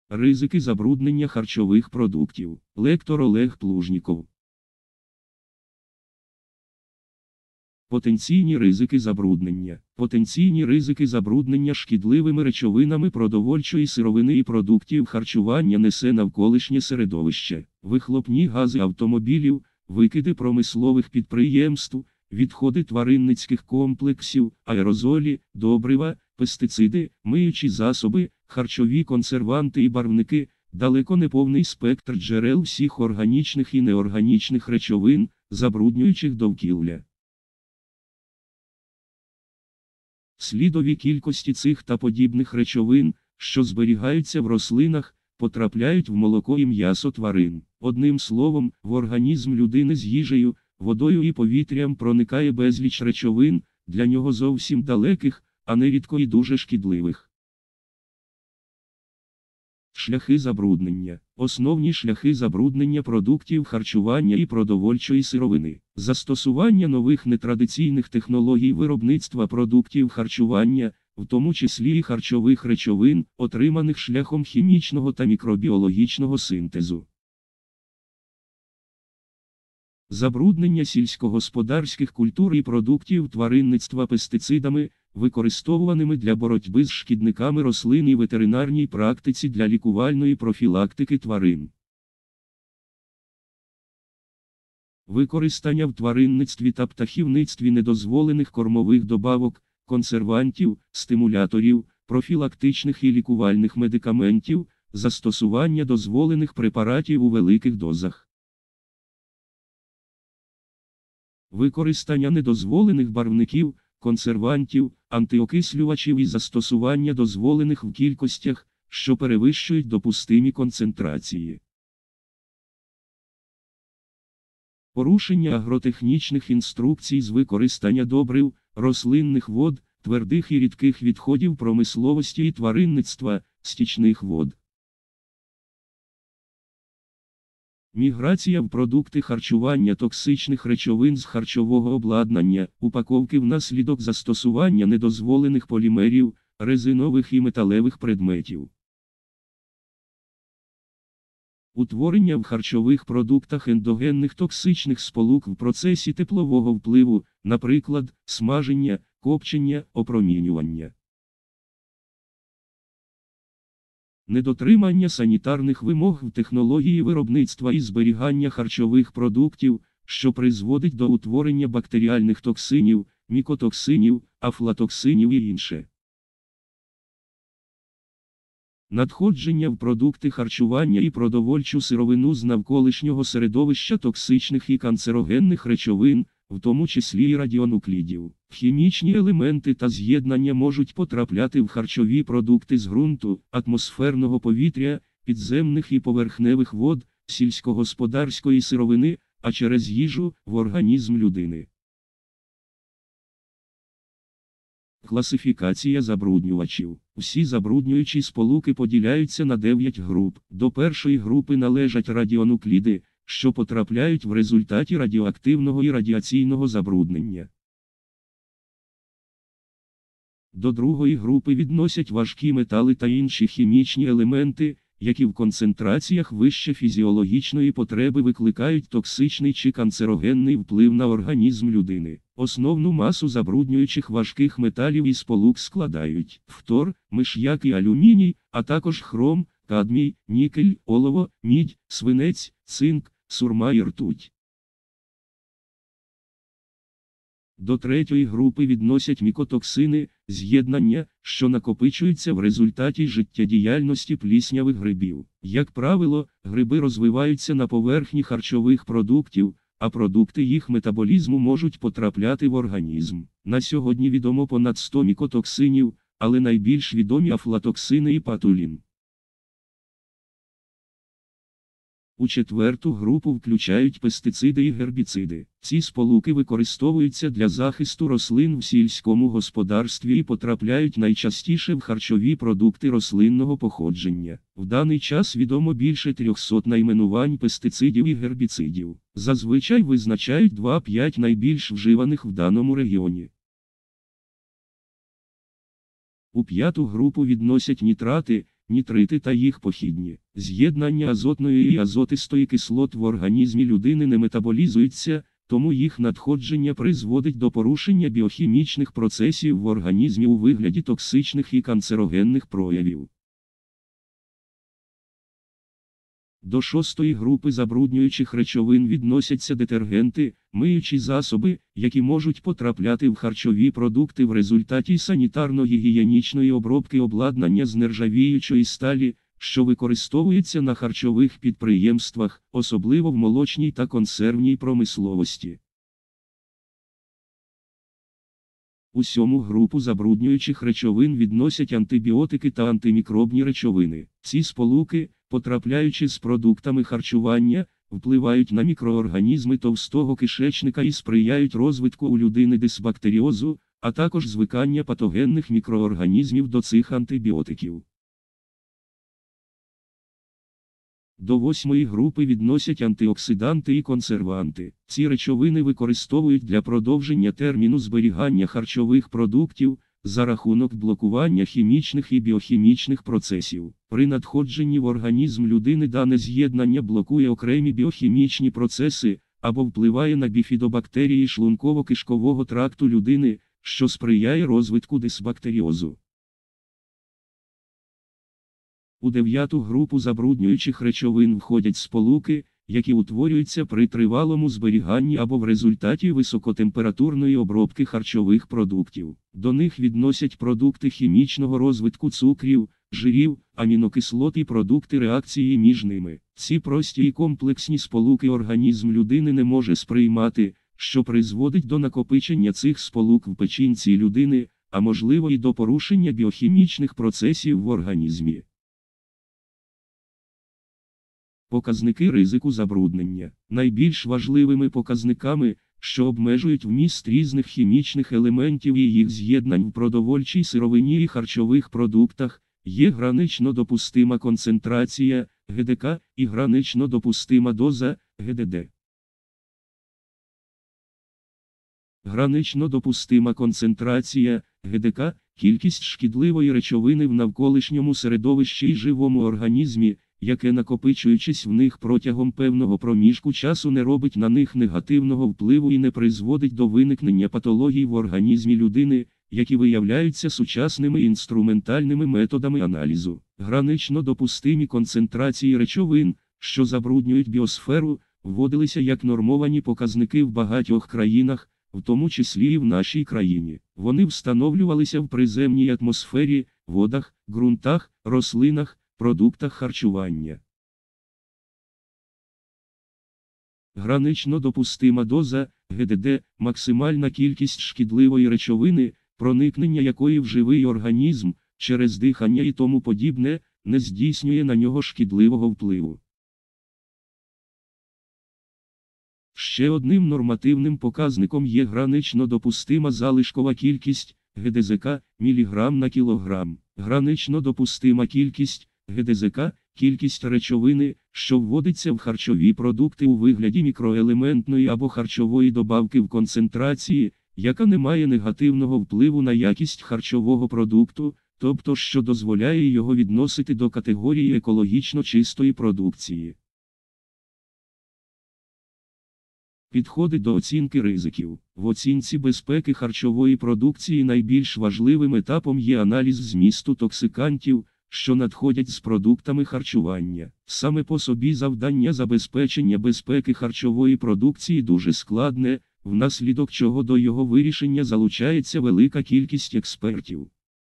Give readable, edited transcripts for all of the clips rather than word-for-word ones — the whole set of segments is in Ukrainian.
Ризики забруднення харчових продуктів. Лектор Олег Плужніков. Потенційні ризики забруднення. Потенційні ризики забруднення шкідливими речовинами продовольчої сировини і продуктів харчування несе навколишнє середовище, вихлопні гази автомобілів, викиди промислових підприємств, відходи тваринницьких комплексів, аерозолі, добрива, пестициди, миючі засоби, харчові консерванти і барвники, далеко не повний спектр джерел всіх органічних і неорганічних речовин, забруднюючих довкілля. Слідові кількості цих та подібних речовин, що зберігаються в рослинах, потрапляють в молоко і м'ясо тварин. Одним словом, в організм людини з їжею, водою і повітрям проникає безліч речовин, для нього зовсім далеких, а нерідко і дуже шкідливих. Шляхи забруднення. Основні шляхи забруднення продуктів харчування і продовольчої сировини. Застосування нових нетрадиційних технологій виробництва продуктів харчування, в тому числі і харчових речовин, отриманих шляхом хімічного та мікробіологічного синтезу. Забруднення сільськогосподарських культур і продуктів тваринництва пестицидами, використовуваними для боротьби з шкідниками рослин і ветеринарній практиці для лікувальної профілактики тварин. Використання в тваринництві та птахівництві недозволених кормових добавок, консервантів, стимуляторів, профілактичних і лікувальних медикаментів, застосування дозволених препаратів у великих дозах. Використання недозволених барвників, консервантів, антиокислювачів і застосування дозволених в кількостях, що перевищують допустимі концентрації. Порушення агротехнічних інструкцій з використання добрив, рослинних вод, твердих і рідких відходів промисловості і тваринництва, стічних вод. Міграція в продукти харчування токсичних речовин з харчового обладнання, упаковки внаслідок застосування недозволених полімерів, резинових і металевих предметів. Утворення в харчових продуктах ендогенних токсичних сполук в процесі теплового впливу, наприклад, смаження, копчення, опромінювання. Недотримання санітарних вимог в технології виробництва і зберігання харчових продуктів, що призводить до утворення бактеріальних токсинів, мікотоксинів, афлатоксинів і інше. Надходження в продукти харчування і продовольчу сировину з навколишнього середовища токсичних і канцерогенних речовин, в тому числі і радіонуклідів. Хімічні елементи та з'єднання можуть потрапляти в харчові продукти з ґрунту, атмосферного повітря, підземних і поверхневих вод, сільськогосподарської сировини, а через їжу – в організм людини. Класифікація забруднювачів. Усі забруднюючі сполуки поділяються на 9 груп. До першої групи належать радіонукліди, що потрапляють в результаті радіоактивного і радіаційного забруднення. До другої групи відносять важкі метали та інші хімічні елементи, які в концентраціях вище фізіологічної потреби викликають токсичний чи канцерогенний вплив на організм людини. Основну масу забруднюючих важких металів і сполук складають фтор, миш'як і алюміній, а також хром, кадмій, нікель, олово, мідь, свинець, цинк, сурма і ртуть. До третьої групи відносять мікотоксини, з'єднання, що накопичуються в результаті життєдіяльності пліснявих грибів. Як правило, гриби розвиваються на поверхні харчових продуктів, а продукти їх метаболізму можуть потрапляти в організм. На сьогодні відомо понад 100 мікотоксинів, але найбільш відомі афлатоксини і патулін. У четверту групу включають пестициди і гербіциди. Ці сполуки використовуються для захисту рослин в сільському господарстві і потрапляють найчастіше в харчові продукти рослинного походження. В даний час відомо більше 300 найменувань пестицидів і гербіцидів. Зазвичай визначають 2-5 найбільш вживаних в даному регіоні. У п'яту групу відносять нітрати, нітрити та їх похідні. З'єднання азотної і азотистої кислот в організмі людини не метаболізується, тому їх надходження призводить до порушення біохімічних процесів в організмі у вигляді токсичних і канцерогенних проявів. До шостої групи забруднюючих речовин відносяться детергенти, миючі засоби, які можуть потрапляти в харчові продукти в результаті санітарно-гігієнічної обробки обладнання з нержавіючої сталі, що використовується на харчових підприємствах, особливо в молочній та консервній промисловості. У сьому групу забруднюючих речовин відносять антибіотики та антимікробні речовини. Ці сполуки, потрапляючи з продуктами харчування, впливають на мікроорганізми товстого кишечника і сприяють розвитку у людини дисбактеріозу, а також звикання патогенних мікроорганізмів до цих антибіотиків. До восьмої групи відносять антиоксиданти і консерванти. Ці речовини використовують для продовження терміну зберігання харчових продуктів за рахунок блокування хімічних і біохімічних процесів. При надходженні в організм людини дане з'єднання блокує окремі біохімічні процеси або впливає на біфідобактерії шлунково-кишкового тракту людини, що сприяє розвитку дисбактеріозу. У дев'яту групу забруднюючих речовин входять сполуки, які утворюються при тривалому зберіганні або в результаті високотемпературної обробки харчових продуктів. До них відносять продукти хімічного розвитку цукрів, жирів, амінокислот і продукти реакції між ними. Ці прості і комплексні сполуки організм людини не може сприймати, що призводить до накопичення цих сполук в печінці людини, а можливо і до порушення біохімічних процесів в організмі. Показники ризику забруднення. Найбільш важливими показниками, що обмежують вміст різних хімічних елементів і їх з'єднань в продовольчій сировині і харчових продуктах, є гранично допустима концентрація ГДК і гранично допустима доза ГДД. Гранично допустима концентрація ГДК – кількість шкідливої речовини в навколишньому середовищі і живому організмі, яке, накопичуючись в них протягом певного проміжку часу, не робить на них негативного впливу і не призводить до виникнення патологій в організмі людини, які виявляються сучасними інструментальними методами аналізу. Гранично допустимі концентрації речовин, що забруднюють біосферу, вводилися як нормовані показники в багатьох країнах, в тому числі і в нашій країні. Вони встановлювалися в приземній атмосфері, водах, ґрунтах, рослинах, продуктах харчування. Гранично допустима доза ГДД – максимальна кількість шкідливої речовини, проникнення якої в живий організм, через дихання і тому подібне, не здійснює на нього шкідливого впливу. Ще одним нормативним показником є гранично допустима залишкова кількість ГДЗК міліграм на кілограм. Гранично допустима кількість ГДЗК – кількість речовини, що вводиться в харчові продукти у вигляді мікроелементної або харчової добавки в концентрації, яка не має негативного впливу на якість харчового продукту, тобто що дозволяє його відносити до категорії екологічно чистої продукції. Підходи до оцінки ризиків. В оцінці безпеки харчової продукції найбільш важливим етапом є аналіз змісту токсикантів, що надходять з продуктами харчування. Саме по собі завдання забезпечення безпеки харчової продукції дуже складне, внаслідок чого до його вирішення залучається велика кількість експертів.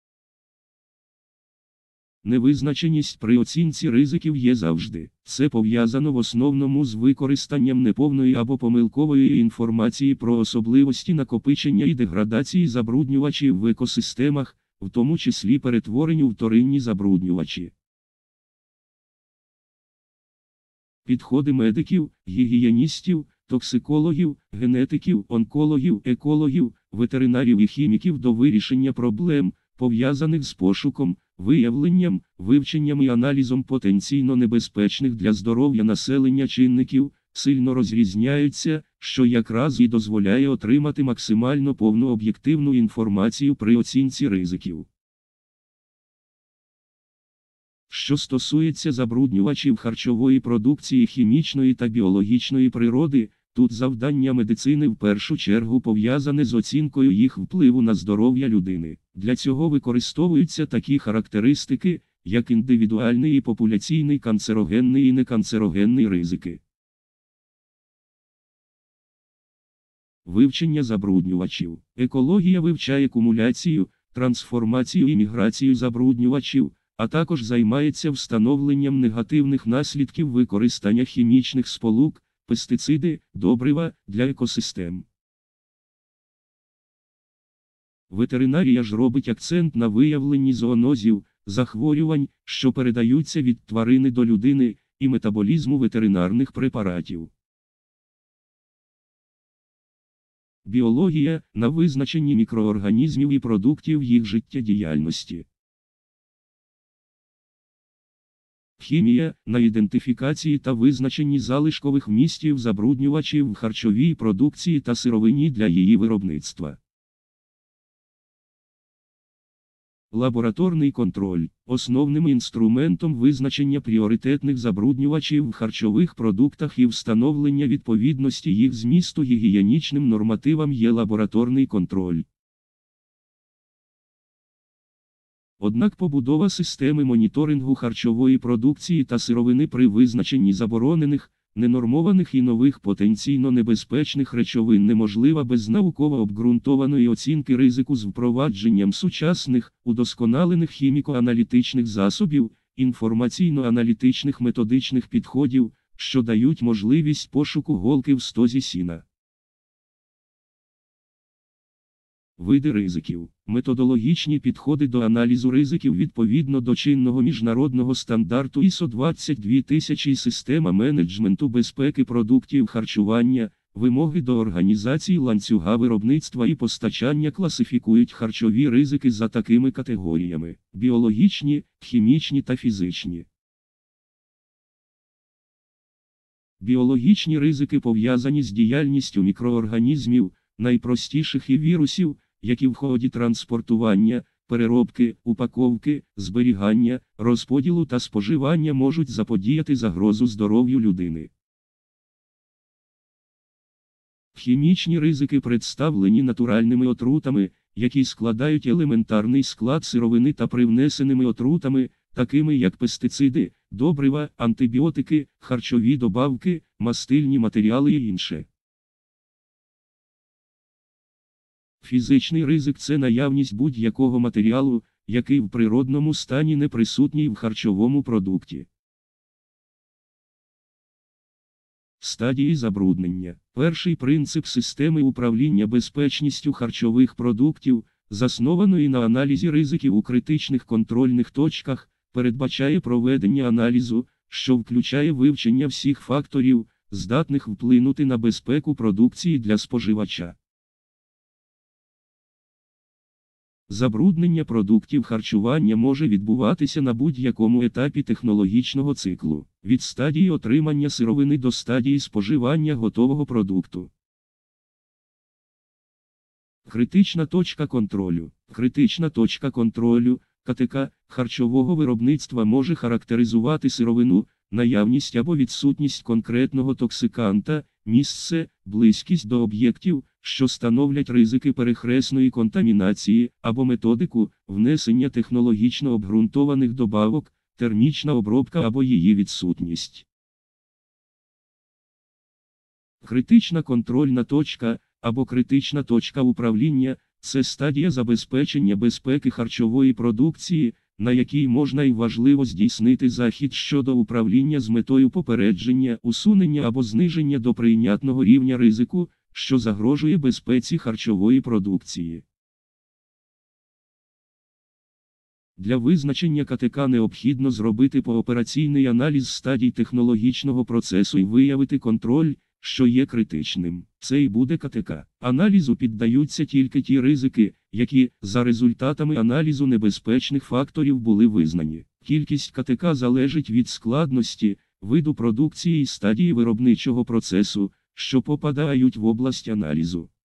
Невизначеність при оцінці ризиків є завжди. Це пов'язано в основному з використанням неповної або помилкової інформації про особливості накопичення і деградації забруднювачів в екосистемах, в тому числі перетворенню у вторинні забруднювачі. Підходи медиків, гігієністів, токсикологів, генетиків, онкологів, екологів, ветеринарів і хіміків до вирішення проблем, пов'язаних з пошуком, виявленням, вивченням і аналізом потенційно небезпечних для здоров'я населення чинників, сильно розрізняються, що якраз і дозволяє отримати максимально повну об'єктивну інформацію при оцінці ризиків. Що стосується забруднювачів харчової продукції хімічної та біологічної природи, тут завдання медицини в першу чергу пов'язане з оцінкою їх впливу на здоров'я людини. Для цього використовуються такі характеристики, як індивідуальний і популяційний канцерогенний і неканцерогенний ризики. Вивчення забруднювачів. Екологія вивчає кумуляцію, трансформацію і міграцію забруднювачів, а також займається встановленням негативних наслідків використання хімічних сполук, пестициди, добрива для екосистем. Ветеринарія ж робить акцент на виявленні зоонозів, захворювань, що передаються від тварини до людини, і метаболізму ветеринарних препаратів. Біологія – на визначенні мікроорганізмів і продуктів їх життєдіяльності. Хімія – на ідентифікації та визначенні залишкових вмістів забруднювачів в харчовій продукції та сировині для її виробництва. Лабораторний контроль – основним інструментом визначення пріоритетних забруднювачів в харчових продуктах і встановлення відповідності їх змісту гігієнічним нормативам є лабораторний контроль. Однак побудова системи моніторингу харчової продукції та сировини при визначенні заборонених, ненормованих і нових потенційно небезпечних речовин неможлива без науково обґрунтованої оцінки ризику з впровадженням сучасних, удосконалених хіміко-аналітичних засобів, інформаційно-аналітичних методичних підходів, що дають можливість пошуку голки в стозі сіна. Види ризиків. Методологічні підходи до аналізу ризиків відповідно до чинного міжнародного стандарту ISO 22000 і система менеджменту безпеки продуктів харчування, вимоги до організації ланцюга виробництва і постачання класифікують харчові ризики за такими категоріями: біологічні, хімічні та фізичні. Біологічні ризики пов'язані з діяльністю мікроорганізмів, найпростіших і вірусів, які в ході транспортування, переробки, упаковки, зберігання, розподілу та споживання можуть заподіяти загрозу здоров'ю людини. Хімічні ризики представлені натуральними отрутами, які складають елементарний склад сировини та привнесеними отрутами, такими як пестициди, добрива, антибіотики, харчові добавки, мастильні матеріали і інше. Фізичний ризик – це наявність будь-якого матеріалу, який в природному стані не присутній в харчовому продукті. Стадії забруднення. Перший принцип системи управління безпечністю харчових продуктів, заснованої на аналізі ризиків у критичних контрольних точках, передбачає проведення аналізу, що включає вивчення всіх факторів, здатних вплинути на безпеку продукції для споживача. Забруднення продуктів харчування може відбуватися на будь-якому етапі технологічного циклу, від стадії отримання сировини до стадії споживання готового продукту. Критична точка контролю. Критична точка контролю, КТК, харчового виробництва може характеризувати сировину, наявність або відсутність конкретного токсиканта, місце, близькість до об'єктів, що становлять ризики перехресної контамінації, або методику, внесення технологічно обґрунтованих добавок, термічна обробка або її відсутність. Критична контрольна точка, або критична точка управління – це стадія забезпечення безпеки харчової продукції, на якій можна і важливо здійснити захід щодо управління з метою попередження, усунення або зниження до прийнятного рівня ризику, що загрожує безпеці харчової продукції. Для визначення КТК необхідно зробити поопераційний аналіз стадій технологічного процесу і виявити контроль, що є критичним. Це і буде КТК. Аналізу піддаються тільки ті ризики, які, за результатами аналізу небезпечних факторів, були визнані. Кількість КТК залежить від складності, виду продукції і стадії виробничого процесу, що попадають в область аналізу.